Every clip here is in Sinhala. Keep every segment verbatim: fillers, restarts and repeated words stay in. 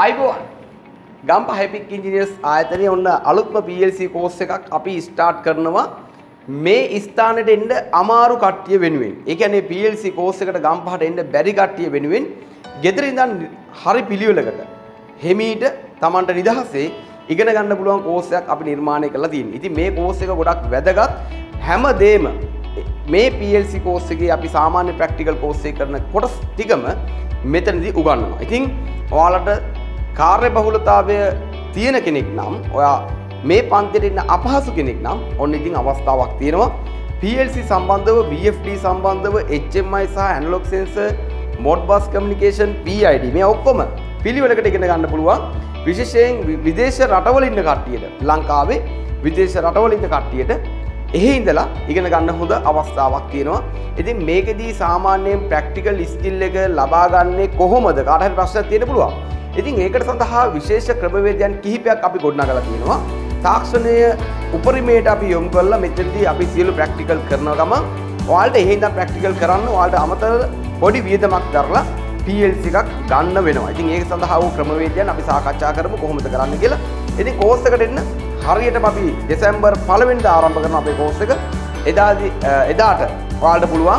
අයිබෝන් Gampaha Epic Engineers ආයතනයේ ඔන්න අලුත්ම P L C course එකක් අපි start කරනවා මේ ස්ථානෙට එන්න අමාරු කට්ටිය වෙනුවෙන්. ඒ කියන්නේ P L C course එකට Gampahaට එන්න බැරි කට්ටිය වෙනුවෙන් ගෙදර ඉඳන් හරි පිළිවෙලකට හිමීට Tamanට නිදහසේ ඉගෙන ගන්න පුළුවන් course එකක් අපි නිර්මාණය කරලා තියෙනවා. ඉතින් මේ course එක ගොඩක් වැදගත්. හැමදේම මේ P L C course එකේ අපි සාමාන්‍ය practical course එක කරන කොටස් ටිකම මෙතනදී උගන්වනවා. ඉතින් ඔයාලට කාර්ය බහුලතාවය තියෙන කෙනෙක් නම් ඔයා මේ පන්තියට ඉන්න අපහසු කෙනෙක් නම් ඔන්න ඉතින් අවස්ථාවක් තියෙනවා. P L C සම්බන්ධව V S D සම්බන්ධව H M I සහ analog sensor modbus communication P I D මේ ඔක්කොම පිළිවෙලකට ඉගෙන ගන්න පුළුවන්. විශේෂයෙන් විදේශ රටවල ඉන්න කට්ටියට ලංකාවේ විදේශ රටවල ඉන්න කට්ටියට එහි ඉඳලා ඉගෙන ගන්න හොඳ අවස්ථාවක් තියෙනවා. ඉතින් මේකෙදී සාමාන්‍යයෙන් ප්‍රැක්ටිකල් ස්කිල් එක ලබා ගන්නේ කොහොමද? කාට හරි ප්‍රශ්නයක් තියෙන්න පුළුවන්. ඉතින් ඒකට සඳහා විශේෂ ක්‍රමවේදයන් කිහිපයක් අපි ගොඩනගලා තියෙනවා. තාක්ෂණය උපරිමයට අපි යොමු කරලා මෙතනදී අපි සියලු ප්‍රැක්ටිකල් කරනවා ගම ඔයාලට එහෙ ඉඳන් ප්‍රැක්ටිකල් කරන්න ඔයාලට අමතර පොඩි වියදමක් දරලා P L C එකක් ගන්න වෙනවා. ඉතින් ඒක සඳහා වූ ක්‍රමවේදයන් අපි සාකච්ඡා කරමු කොහොමද කරන්න කියලා. ඉතින් කෝස් එකට එන්න හරියටම අපි දෙසැම්බර් පළවෙනිදා ආරම්භ කරන අපේ කෝස් එක. එදාදී එදාට ඔයාලට පුළුවන්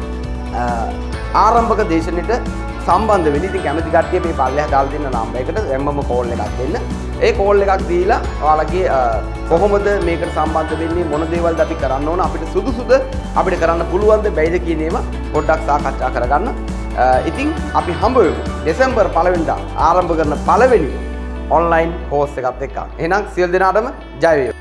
ආරම්භක දේශනෙට සම්බන්ධ වෙන්න. ඉතින් කැමති කට්ටිය මේ පල්ලෙහා දාලා දෙන්න නම් එකකට එම්මම කෝල් එකක් දෙන්න. ඒ කෝල් එකක් දීලා ඔයාලගේ කොහොමද මේකට සම්බන්ධ වෙන්නේ මොන දේවල්ද අපි කරන්න ඕන අපිට සුදුසුද අපිට කරන්න පුළුවන්ද බැයිද කියන ඒවා පොඩ්ඩක් සාකච්ඡා කරගන්න. ඉතින් අපි හම්බ වෙමු දෙසැම්බර් පළවෙනිදා ආරම්භ කරන පළවෙනි ඔන්ලයින් කෝස් එකත් එක්ක. එහෙනම් සියලු දෙනාටම ජය වේවා.